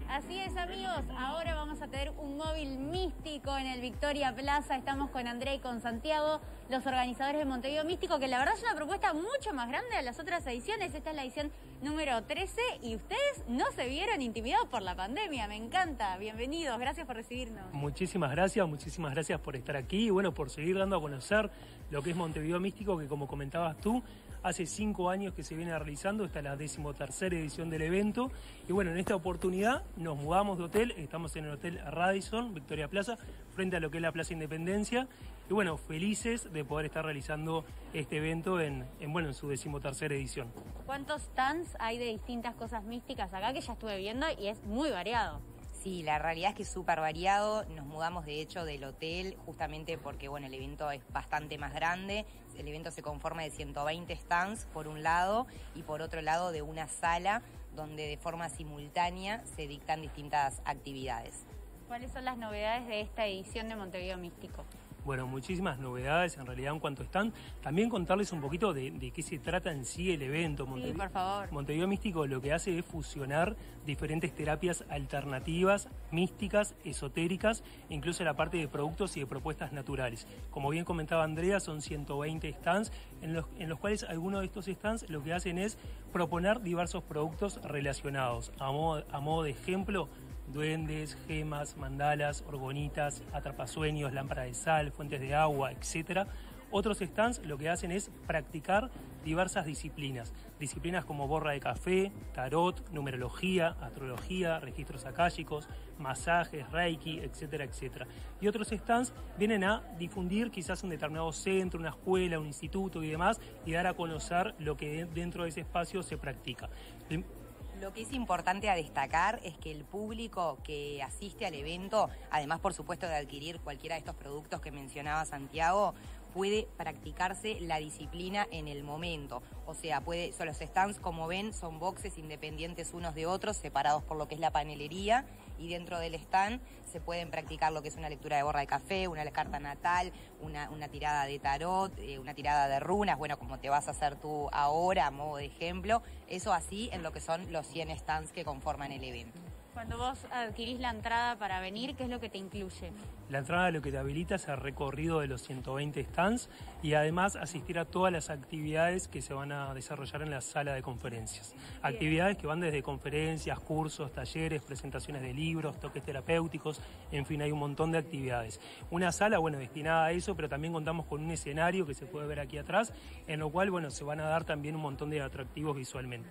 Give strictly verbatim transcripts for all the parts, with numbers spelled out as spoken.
Así es, amigos, ahora vamos a tener un móvil místico en el Victoria Plaza. Estamos con Andrea y con Santiago, los organizadores de Montevideo Místico, que la verdad es una propuesta mucho más grande de las otras ediciones. Esta es la edición número trece y ustedes no se vieron intimidados por la pandemia. Me encanta. Bienvenidos, gracias por recibirnos. Muchísimas gracias, muchísimas gracias por estar aquí y bueno, por seguir dando a conocer lo que es Montevideo Místico, que como comentabas tú, hace cinco años que se viene realizando. Esta es la decimotercera edición del evento y bueno, en esta oportunidad nos mudamos de hotel, estamos en el Hotel Radisson, Victoria Plaza, frente a lo que es la Plaza Independencia y bueno, felices de poder estar realizando este evento en, en, bueno, en su decimotercera edición. ¿Cuántos stands hay de distintas cosas místicas acá que ya estuve viendo y es muy variado? Sí, la realidad es que es súper variado. Nos mudamos de hecho del hotel justamente porque bueno, el evento es bastante más grande. El evento se conforma de ciento veinte stands por un lado y por otro lado de una sala donde de forma simultánea se dictan distintas actividades. ¿Cuáles son las novedades de esta edición de Montevideo Místico? Bueno, muchísimas novedades en realidad en cuanto están. También contarles un poquito de, de qué se trata en sí el evento. Montevideo, sí, por favor. Montevideo Místico lo que hace es fusionar diferentes terapias alternativas, místicas, esotéricas, incluso la parte de productos y de propuestas naturales. Como bien comentaba Andrea, son ciento veinte stands, en los, en los cuales algunos de estos stands lo que hacen es proponer diversos productos relacionados. A modo, a modo de ejemplo, duendes, gemas, mandalas, orgonitas, atrapasueños, lámparas de sal, fuentes de agua, etcétera. Otros stands lo que hacen es practicar diversas disciplinas. Disciplinas como borra de café, tarot, numerología, astrología, registros akáshicos, masajes, reiki, etcétera, etcétera. Y otros stands vienen a difundir quizás un determinado centro, una escuela, un instituto y demás, y dar a conocer lo que dentro de ese espacio se practica. Lo que es importante a destacar es que el público que asiste al evento, además por supuesto de adquirir cualquiera de estos productos que mencionaba Santiago, puede practicarse la disciplina en el momento. O sea, puede, son los stands, como ven, son boxes independientes unos de otros, separados por lo que es la panelería, y dentro del stand se pueden practicar lo que es una lectura de borra de café, una carta natal, una, una tirada de tarot, eh, una tirada de runas, bueno, como te vas a hacer tú ahora, a modo de ejemplo. Eso así en lo que son los cien stands que conforman el evento. Cuando vos adquirís la entrada para venir, ¿qué es lo que te incluye? La entrada lo que te habilita es el recorrido de los ciento veinte stands y además asistir a todas las actividades que se van a desarrollar en la sala de conferencias. Bien. Actividades que van desde conferencias, cursos, talleres, presentaciones de libros, toques terapéuticos, en fin, hay un montón de actividades. Una sala, bueno, destinada a eso, pero también contamos con un escenario que se puede ver aquí atrás, en lo cual, bueno, se van a dar también un montón de atractivos visualmente.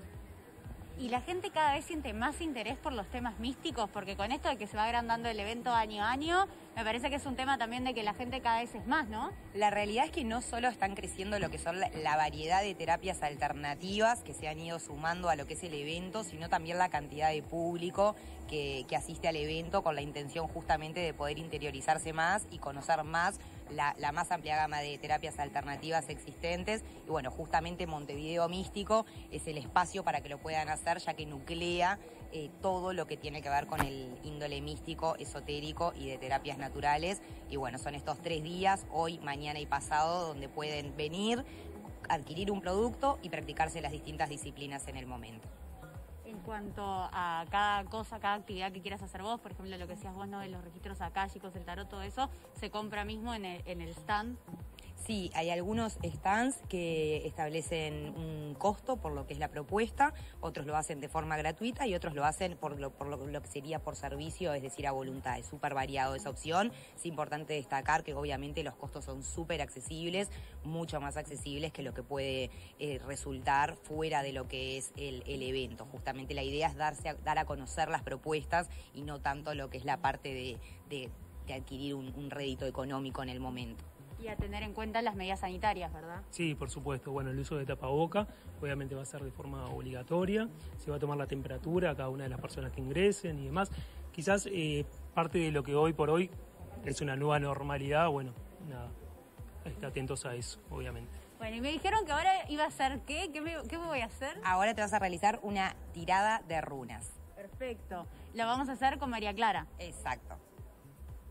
Y la gente cada vez siente más interés por los temas místicos, porque con esto de que se va agrandando el evento año a año, me parece que es un tema también de que la gente cada vez es más, ¿no? La realidad es que no solo están creciendo lo que son la, la variedad de terapias alternativas que se han ido sumando a lo que es el evento, sino también la cantidad de público que, que asiste al evento con la intención justamente de poder interiorizarse más y conocer más la, la más amplia gama de terapias alternativas existentes. Y bueno, justamente Montevideo Místico es el espacio para que lo puedan hacer, ya que nuclea eh, todo lo que tiene que ver con el índole místico, esotérico y de terapias naturales. Y bueno, son estos tres días, hoy, mañana y pasado, donde pueden venir, adquirir un producto y practicarse las distintas disciplinas en el momento. En cuanto a cada cosa, cada actividad que quieras hacer vos, por ejemplo, lo que decías vos, ¿no?, de los registros akáshicos, el tarot, todo eso, ¿se compra mismo en el, en el stand? Sí, hay algunos stands que establecen un costo por lo que es la propuesta, otros lo hacen de forma gratuita y otros lo hacen por lo, por lo, lo que sería por servicio, es decir, a voluntad. Es súper variado esa opción. Es importante destacar que obviamente los costos son súper accesibles, mucho más accesibles que lo que puede eh, resultar fuera de lo que es el, el evento. Justamente la idea es darse a, dar a conocer las propuestas y no tanto lo que es la parte de, de, de adquirir un, un rédito económico en el momento. Y a tener en cuenta las medidas sanitarias, ¿verdad? Sí, por supuesto. Bueno, el uso de tapaboca obviamente va a ser de forma obligatoria. Se va a tomar la temperatura a cada una de las personas que ingresen y demás. Quizás eh, parte de lo que hoy por hoy es una nueva normalidad, bueno, nada, esté atentos a eso, obviamente. Bueno, y me dijeron que ahora iba a hacer ¿qué? ¿Qué me, qué me voy a hacer? Ahora te vas a realizar una tirada de runas. Perfecto. Lo vamos a hacer con María Clara. Exacto.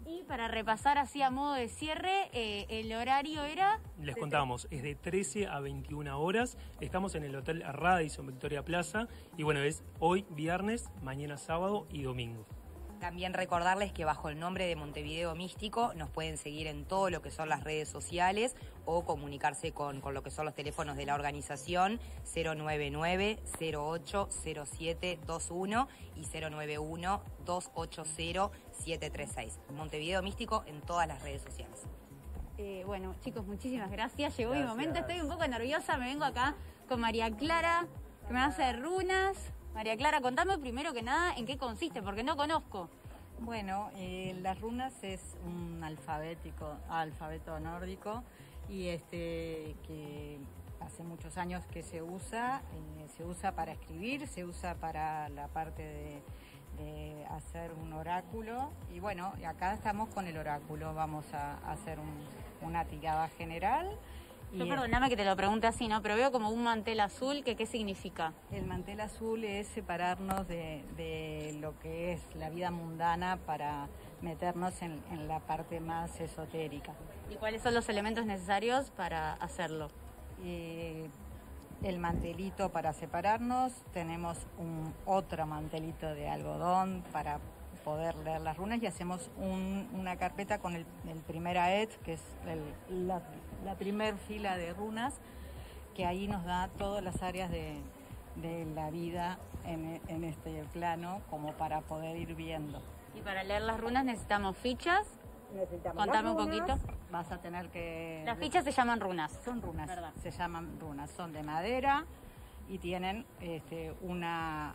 Y para repasar así a modo de cierre, eh, el horario era... Les contamos, es de trece a veintiuna horas, estamos en el Hotel Radisson Victoria Plaza y bueno, es hoy viernes, mañana sábado y domingo. También recordarles que bajo el nombre de Montevideo Místico nos pueden seguir en todo lo que son las redes sociales o comunicarse con, con lo que son los teléfonos de la organización cero nueve nueve, cero ocho cero siete dos uno y cero nueve uno, dos ocho cero, siete tres seis. Montevideo Místico en todas las redes sociales. Eh, bueno, chicos, muchísimas gracias. Llegó Gracias. mi momento, estoy un poco nerviosa. Me vengo acá con María Clara, que me hace runas. María Clara, contame primero que nada en qué consiste, porque no conozco. Bueno, eh, las runas es un alfabético, alfabeto nórdico y este que hace muchos años que se usa, eh, se usa para escribir, se usa para la parte de, de hacer un oráculo y bueno, acá estamos con el oráculo, vamos a, a hacer un, una tirada general. Yo Y perdóname que te lo pregunte así, ¿no? Pero veo como un mantel azul, que ¿qué significa? el mantel azul es separarnos de, de lo que es la vida mundana para meternos en, en la parte más esotérica. ¿Y cuáles son los elementos necesarios para hacerlo? Eh, el mantelito para separarnos, tenemos un otro mantelito de algodón para poder leer las runas y hacemos un, una carpeta con el, el primer aet, que es el, la, la primer fila de runas, que ahí nos da todas las áreas de, de la vida en, en este plano, como para poder ir viendo. Y para leer las runas necesitamos fichas. Necesitamos Contame las un runas, poquito. Vas a tener que... Las fichas se llaman runas. Son runas, ¿Verdad? se llaman runas, son de madera y tienen este, una,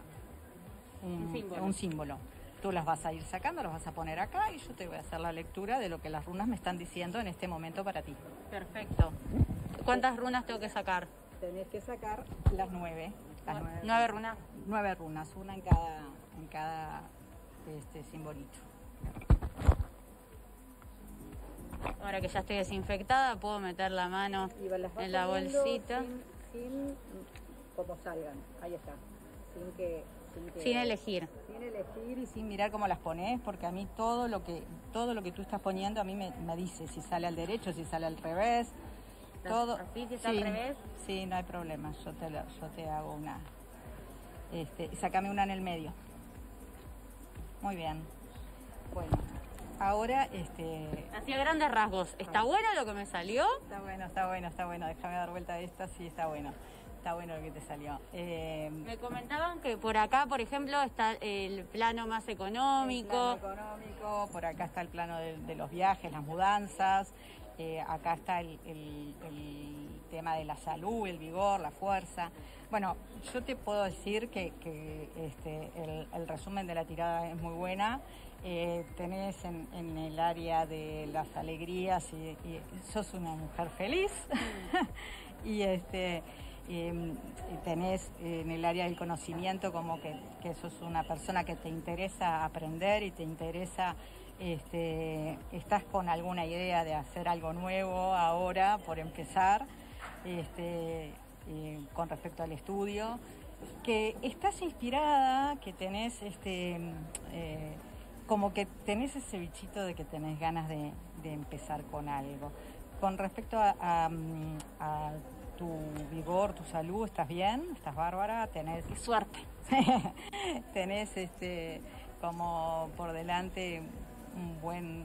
un, Un símbolo. un símbolo. Tú las vas a ir sacando, las vas a poner acá y yo te voy a hacer la lectura de lo que las runas me están diciendo en este momento para ti. Perfecto. ¿Cuántas runas tengo que sacar? Tenés que sacar las nueve. Las nueve, ¿Nueve runas? nueve runas, una en cada, en cada este, simbolito. Ahora que ya estoy desinfectada, puedo meter la mano Y las vas en la poniendo bolsita. Sin, sin como salgan, ahí está. Sin que... Sin, que, Sin elegir. sin elegir y sin mirar cómo las pones, porque a mí todo lo que todo lo que tú estás poniendo a mí me, me dice si sale al derecho, si sale al revés, todo. ¿Así, si está al revés? Sí, no hay problema, yo te, lo- yo te hago una, este, sácame una en el medio. Muy bien. Bueno, ahora este, Así a grandes rasgos. ¿Está bueno lo que me salió? está bueno, está bueno, está bueno, déjame dar vuelta a esta, sí, está bueno. Está bueno lo que te salió. Eh, Me comentaban que por acá, por ejemplo, está el plano más económico. El plano económico, por acá está el plano de, de los viajes, las mudanzas, eh, acá está el, el- el tema de la salud, el vigor, la fuerza. Bueno, yo te puedo decir que, que, este, el, el resumen de la tirada es muy buena. Eh, tenés en, en el área de las alegrías y, y sos una mujer feliz. y este eh, tenés en el área del conocimiento como que, que sos una persona que te interesa aprender y te interesa, este, estás con alguna idea de hacer algo nuevo ahora por empezar, este, eh, con respecto al estudio, que estás inspirada, que tenés este eh, como que tenés ese bichito de que tenés ganas de, de empezar con algo. Con respecto a, a, a tu vigor, tu salud, ¿estás bien? ¿Estás bárbara? ¿Tenés Qué suerte. tenés este como por delante un buen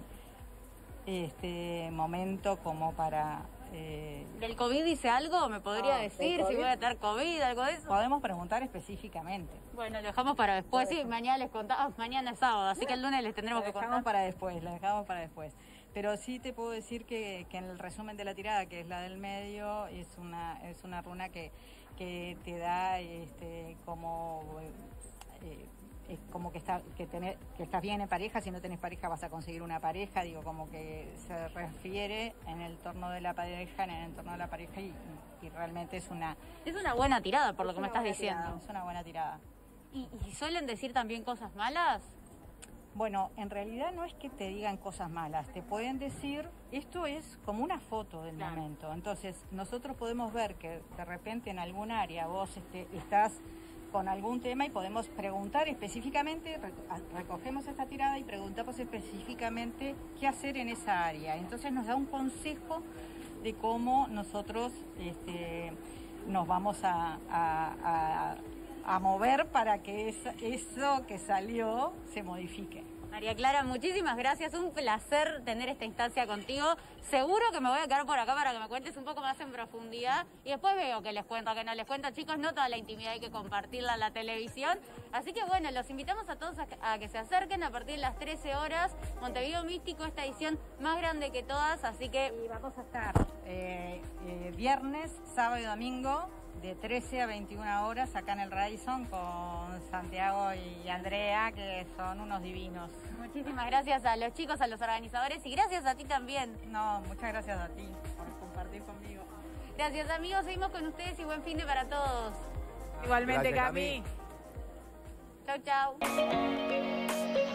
este momento como para eh, ¿Del COVID dice algo? ¿Me podría Ah, ¿del decir si COVID? voy a tener COVID, algo de eso? podemos preguntar específicamente. Bueno, lo dejamos para después. Sí, mañana les contamos. Mañana es sábado, así que el lunes les tendremos La que dejamos contar. para después, la dejamos para después. Pero sí te puedo decir que, que en el resumen de la tirada, que es la del medio, es una es una runa que, que te da este como eh, es como que está que tenés, que estás bien en pareja, si no tenés pareja vas a conseguir una pareja, digo, como que se refiere en el entorno de la pareja, en el entorno de la pareja y, y realmente es una Es una buena tirada, por lo es que me una estás buena diciendo. tirada, es una buena tirada. ¿Y, y suelen decir también cosas malas? Bueno, en realidad no es que te digan cosas malas, te pueden decir, esto es como una foto del Claro. momento, entonces nosotros podemos ver que de repente en algún área vos este, estás con algún tema y podemos preguntar específicamente, recogemos esta tirada y preguntamos específicamente qué hacer en esa área. Entonces nos da un consejo de cómo nosotros este, nos vamos a, a, a, a mover para que eso, eso que salió se modifique. María Clara, muchísimas gracias, un placer tener esta instancia contigo. Seguro que me voy a quedar por acá para que me cuentes un poco más en profundidad y después veo que les cuento, que no les cuento. Chicos, no toda la intimidad hay que compartirla en la televisión. Así que bueno, los invitamos a todos a, a que se acerquen a partir de las trece horas. Montevideo Místico, esta edición más grande que todas, así que... Y vamos a estar eh, eh, viernes, sábado y domingo, de trece a veintiuna horas acá en el Radisson con Santiago y Andrea, que son unos divinos. Muchísimas gracias a los chicos, a los organizadores y gracias a ti también. No, muchas gracias a ti por compartir conmigo. Gracias amigos, seguimos con ustedes y buen fin de para todos. Igualmente, Cami. Chau, chau.